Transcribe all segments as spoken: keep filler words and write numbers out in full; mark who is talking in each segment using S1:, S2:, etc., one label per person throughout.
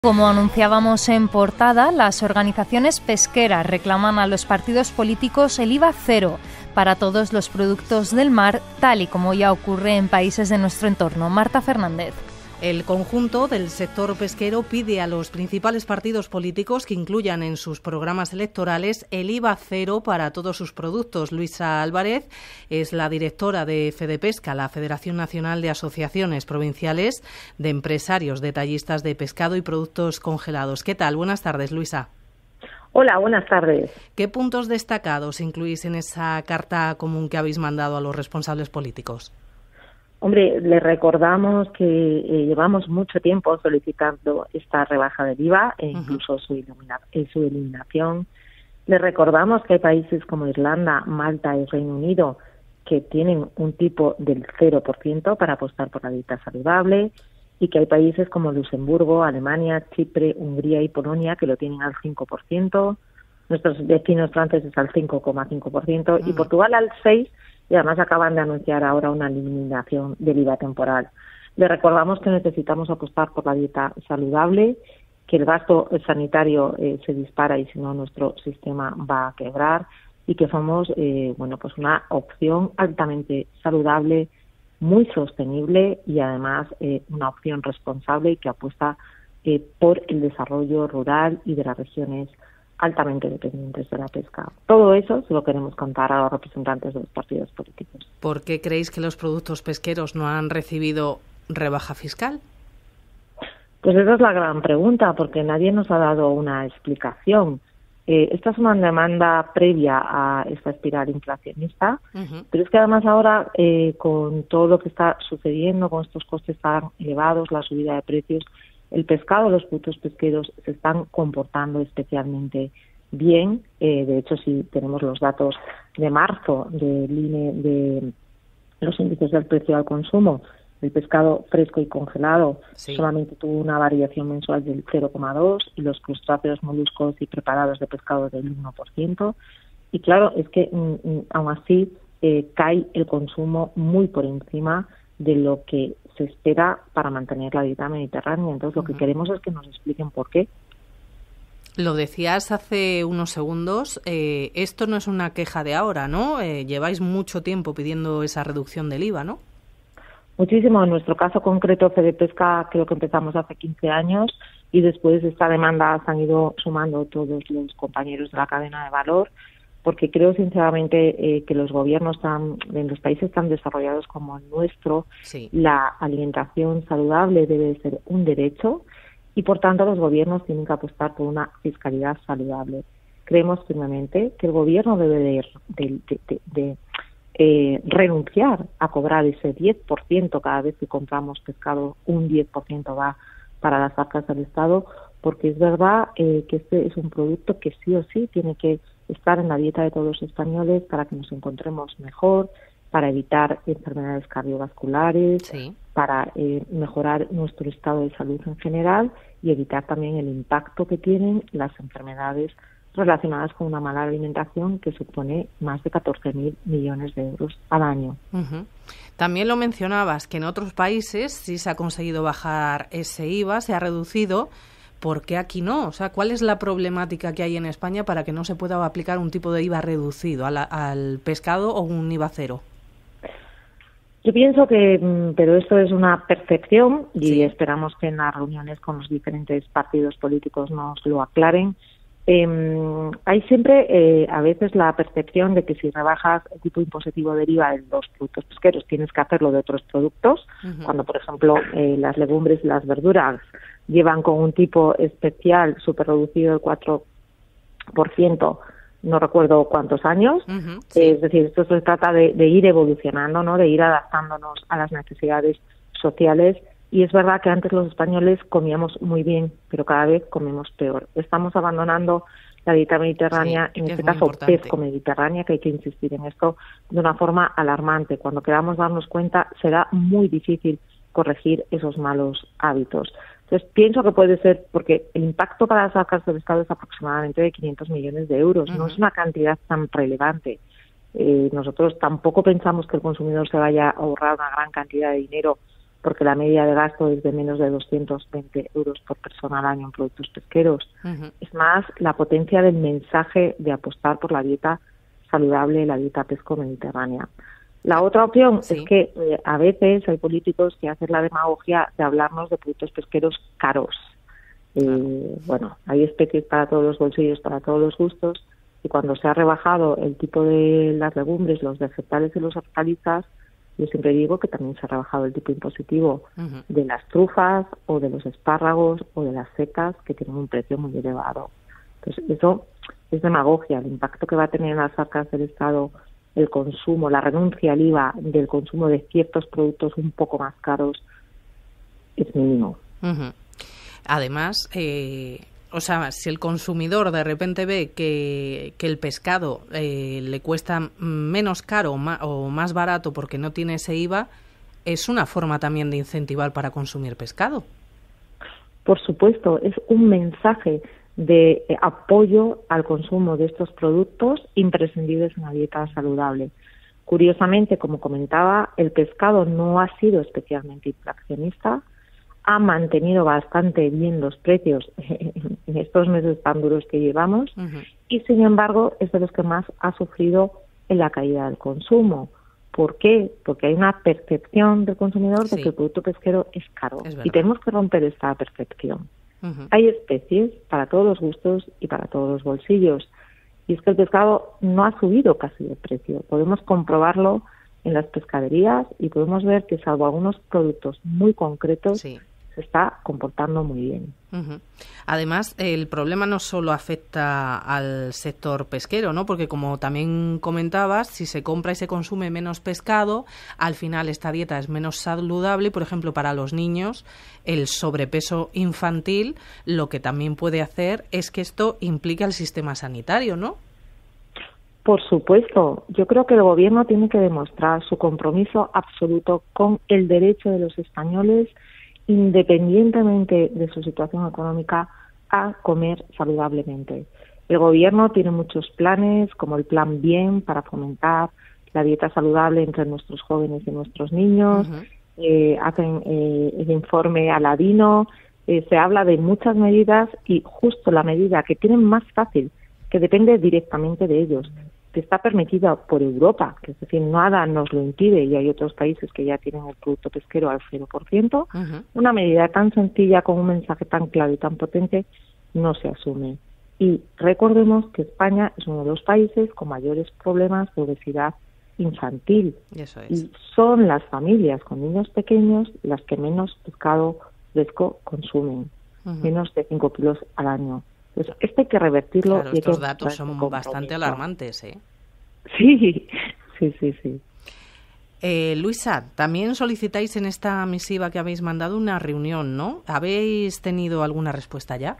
S1: Como anunciábamos en portada, las organizaciones pesqueras reclaman a los partidos políticos el I V A cero para todos los productos del mar, tal y como ya ocurre en países de nuestro entorno. Marta Fernández.
S2: El conjunto del sector pesquero pide a los principales partidos políticos que incluyan en sus programas electorales el I V A cero para todos sus productos. Luisa Álvarez es la directora de FedePesca, la Federación Nacional de Asociaciones Provinciales de Empresarios Detallistas de Pescado y Productos Congelados. ¿Qué tal? Buenas tardes, Luisa.
S3: Hola, buenas tardes.
S2: ¿Qué puntos destacados incluís en esa carta común que habéis mandado a los responsables políticos?
S3: Hombre, les recordamos que eh, llevamos mucho tiempo solicitando esta rebaja del I V A e incluso uh-huh. su, ilumina- eh, su eliminación. Les recordamos que hay países como Irlanda, Malta y Reino Unido que tienen un tipo del cero por ciento para apostar por la dieta saludable y que hay países como Luxemburgo, Alemania, Chipre, Hungría y Polonia que lo tienen al cinco por ciento. Nuestros vecinos franceses al cinco coma cinco por ciento uh-huh. y Portugal al seis por ciento. Y además acaban de anunciar ahora una eliminación del I V A temporal. Le recordamos que necesitamos apostar por la dieta saludable, que el gasto sanitario eh, se dispara y si no nuestro sistema va a quebrar y que somos eh, bueno pues una opción altamente saludable, muy sostenible y además eh, una opción responsable y que apuesta eh, por el desarrollo rural y de las regiones altamente dependientes de la pesca. Todo eso se lo queremos contar a los representantes de los partidos políticos.
S2: ¿Por qué creéis que los productos pesqueros no han recibido rebaja fiscal?
S3: Pues esa es la gran pregunta, porque nadie nos ha dado una explicación. Eh, esta es una demanda previa a esta espiral inflacionista, uh-huh. pero es que además ahora, eh, con todo lo que está sucediendo, con estos costes tan elevados, la subida de precios, el pescado, los productos pesqueros se están comportando especialmente bien. Eh, de hecho, si tenemos los datos de marzo del I N E de los índices del precio al consumo, el pescado fresco y congelado sí. solamente tuvo una variación mensual del cero coma dos y los crustáceos, moluscos y preparados de pescado del uno por ciento. Y claro, es que mm, aún así eh, cae el consumo muy por encima de lo que se espera para mantener la dieta mediterránea. Entonces, lo que queremos es que nos expliquen por qué.
S2: Lo decías hace unos segundos, eh, esto no es una queja de ahora, ¿no? Eh, lleváis mucho tiempo pidiendo esa reducción del I V A, ¿no?
S3: Muchísimo. En nuestro caso concreto, FedePesca, creo que empezamos hace quince años y después de esta demanda se han ido sumando todos los compañeros de la cadena de valor, porque creo sinceramente eh, que los gobiernos tan, en los países tan desarrollados como el nuestro, sí. la alimentación saludable debe ser un derecho y por tanto los gobiernos tienen que apostar por una fiscalidad saludable. Creemos firmemente que el gobierno debe de, de, de, de, de eh, renunciar a cobrar ese diez por ciento cada vez que compramos pescado, un diez por ciento va para las arcas del Estado, porque es verdad eh, que este es un producto que sí o sí tiene que estar en la dieta de todos los españoles para que nos encontremos mejor, para evitar enfermedades cardiovasculares, sí. para eh, mejorar nuestro estado de salud en general y evitar también el impacto que tienen las enfermedades relacionadas con una mala alimentación que supone más de catorce mil millones de euros al año.
S2: Uh-huh. También lo mencionabas, que en otros países sí se ha conseguido bajar ese I V A, se ha reducido. ¿Por qué aquí no? O sea, ¿cuál es la problemática que hay en España para que no se pueda aplicar un tipo de I V A reducido a la, al pescado o un I V A cero?
S3: Yo pienso que, pero esto es una percepción y
S2: sí.
S3: esperamos que en las reuniones con los diferentes partidos políticos nos lo aclaren. Eh, hay siempre, eh, a veces, la percepción de que si rebajas el tipo impositivo del I V A en los productos pesqueros tienes que hacerlo de otros productos, uh-huh. cuando, por ejemplo, eh, las legumbres y las verduras llevan con un tipo especial súper reducido del cuatro por ciento, no recuerdo cuántos años. Uh-huh, sí. eh, es decir, esto se trata de, de ir evolucionando, ¿no? De ir adaptándonos a las necesidades sociales. Y es verdad que antes los españoles comíamos muy bien, pero cada vez comemos peor. Estamos abandonando la dieta mediterránea, sí, en este caso pesco-mediterránea, que hay que insistir en esto de una forma alarmante. Cuando queramos darnos cuenta, será muy difícil corregir esos malos hábitos. Entonces, pienso que puede ser, porque el impacto para las arcas del Estado es aproximadamente de quinientos millones de euros. Uh-huh. No es una cantidad tan relevante. Eh, nosotros tampoco pensamos que el consumidor se vaya a ahorrar una gran cantidad de dinero porque la media de gasto es de menos de doscientos veinte euros por persona al año en productos pesqueros. Uh-huh. Es más la potencia del mensaje de apostar por la dieta saludable, la dieta pesco-mediterránea. La otra opción sí. es que eh, a veces hay políticos que hacen la demagogia de hablarnos de productos pesqueros caros. Claro. Eh, bueno, hay especies para todos los bolsillos, para todos los gustos, y cuando se ha rebajado el tipo de las legumbres, los vegetales y los hortalizas, yo siempre digo que también se ha rebajado el tipo impositivo uh-huh. de las trufas o de los espárragos o de las setas, que tienen un precio muy elevado. Entonces, eso es demagogia. El impacto que va a tener en las arcas del Estado el consumo, la renuncia al I V A del consumo de ciertos productos un poco más caros es mínimo.
S2: Uh-huh. Además, eh, o sea, si el consumidor de repente ve que, que el pescado eh, le cuesta menos caro ma, o más barato porque no tiene ese I V A, es una forma también de incentivar para consumir pescado.
S3: Por supuesto, es un mensaje de eh, apoyo al consumo de estos productos imprescindibles en una dieta saludable. Curiosamente, como comentaba, el pescado no ha sido especialmente inflacionista, ha mantenido bastante bien los precios en estos meses tan duros que llevamos uh-huh. y, sin embargo, es de los que más ha sufrido en la caída del consumo. ¿Por qué? Porque hay una percepción del consumidor sí. de que el producto pesquero es caro es y tenemos que romper esta percepción. Uh-huh. Hay especies para todos los gustos y para todos los bolsillos, y es que el pescado no ha subido casi de precio. Podemos comprobarlo en las pescaderías y podemos ver que, salvo algunos productos muy concretos, sí. se está comportando muy bien.
S2: Uh-huh. Además, el problema no solo afecta al sector pesquero, ¿no? Porque, como también comentabas, si se compra y se consume menos pescado, al final esta dieta es menos saludable. Por ejemplo, para los niños, el sobrepeso infantil, lo que también puede hacer es que esto implique al sistema sanitario, ¿no?
S3: Por supuesto. Yo creo que el Gobierno tiene que demostrar su compromiso absoluto con el derecho de los españoles, independientemente de su situación económica, a comer saludablemente. El Gobierno tiene muchos planes, como el Plan Bien, para fomentar la dieta saludable entre nuestros jóvenes y nuestros niños. Uh-huh. Eh, hacen eh, el informe Aladino. Eh, se habla de muchas medidas y justo la medida que tienen más fácil, que depende directamente de ellos, que está permitida por Europa, que es decir, nada nos lo impide, y hay otros países que ya tienen el producto pesquero al cero por ciento, uh-huh. una medida tan sencilla con un mensaje tan claro y tan potente no se asume. Y recordemos que España es uno de los países con mayores problemas de obesidad infantil.
S2: Eso es.
S3: Y son las familias con niños pequeños las que menos pescado fresco consumen, uh-huh. menos de cinco kilos al año. Pues esto hay que revertirlo.
S2: Claro,
S3: y
S2: estos datos son bastante alarmantes, ¿eh?
S3: Sí, sí, sí, sí.
S2: Eh, Luisa, también solicitáis en esta misiva que habéis mandado una reunión, ¿no? ¿Habéis tenido alguna respuesta ya?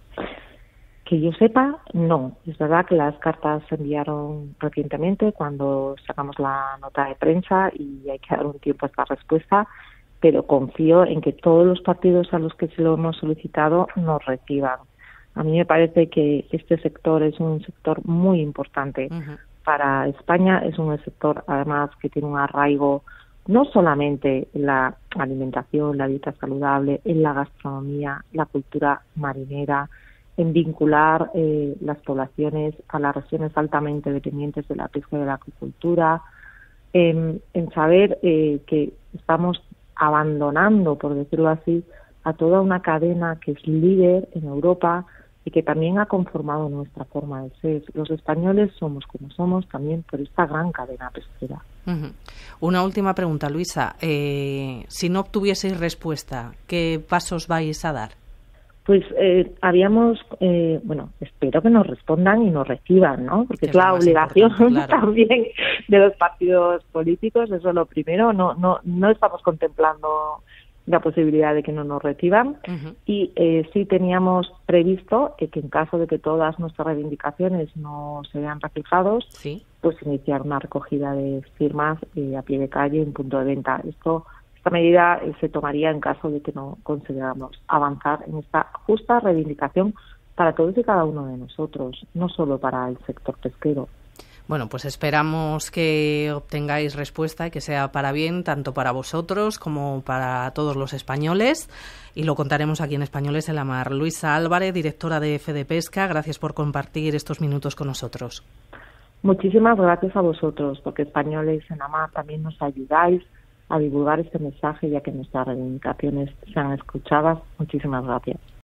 S3: Que yo sepa, no. Es verdad que las cartas se enviaron recientemente cuando sacamos la nota de prensa y hay que dar un tiempo a esta respuesta, pero confío en que todos los partidos a los que se lo hemos solicitado nos reciban. A mí me parece que este sector es un sector muy importante uh-huh. para España. Es un sector, además, que tiene un arraigo no solamente en la alimentación, la dieta saludable, en la gastronomía, la cultura marinera, en vincular eh, las poblaciones a las regiones altamente dependientes de la pesca y de la acuicultura, en, en saber eh, que estamos abandonando, por decirlo así, a toda una cadena que es líder en Europa y que también ha conformado nuestra forma de ser. Los españoles somos como somos también por esta gran cadena pesquera.
S2: Uh-huh. Una última pregunta, Luisa. Eh, si no obtuvieseis respuesta, ¿qué pasos vais a dar?
S3: Pues eh, habíamos, eh, bueno, espero que nos respondan y nos reciban, ¿no? Porque es, es la obligación claro. también de los partidos políticos, eso es lo primero. No, no, no estamos contemplando la posibilidad de que no nos reciban uh-huh. y eh, sí teníamos previsto eh, que en caso de que todas nuestras reivindicaciones no se vean reflejados,
S2: ¿sí?
S3: pues iniciar una recogida de firmas eh, a pie de calle en punto de venta. Esto, esta medida eh, se tomaría en caso de que no consideramos avanzar en esta justa reivindicación para todos y cada uno de nosotros, no solo para el sector pesquero.
S2: Bueno, pues esperamos que obtengáis respuesta y que sea para bien, tanto para vosotros como para todos los españoles. Y lo contaremos aquí en Españoles en la Mar. Luisa Álvarez, directora de FEDEPESCA, gracias por compartir estos minutos con nosotros.
S3: Muchísimas gracias a vosotros, porque Españoles en la Mar también nos ayudáis a divulgar este mensaje, ya que nuestras reivindicaciones sean escuchadas. Muchísimas gracias.